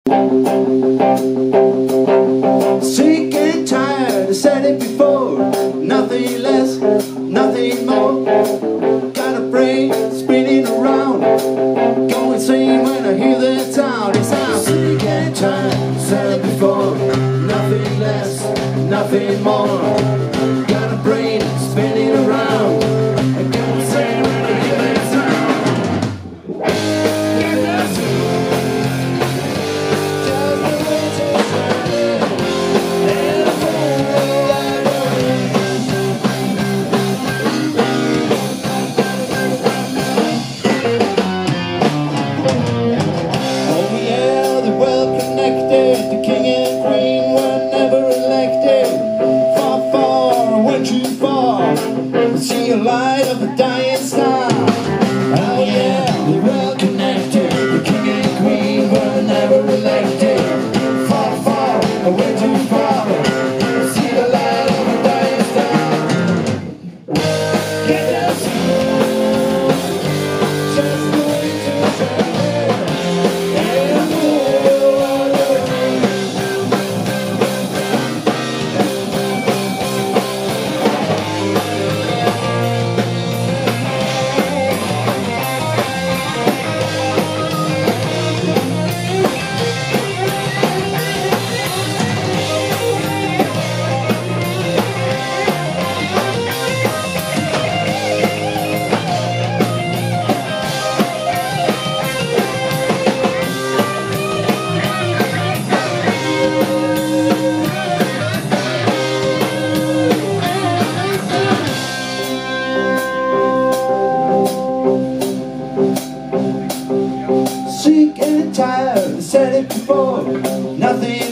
Sick and tired, I said it before. Nothing less, nothing more. Got a brain spinning around, go insane when I hear the sound. It sounds sick and tired, I said it before. Nothing less, nothing more. Got a brain spinning around, go insane when I hear the sound. See a light of a dying star. Oh yeah, we're well connected. The king and queen were never elected. Far, far, away too far. See the light of a dying star. Get down soon, just going to travel. Sick and tired, I said it before. Nothing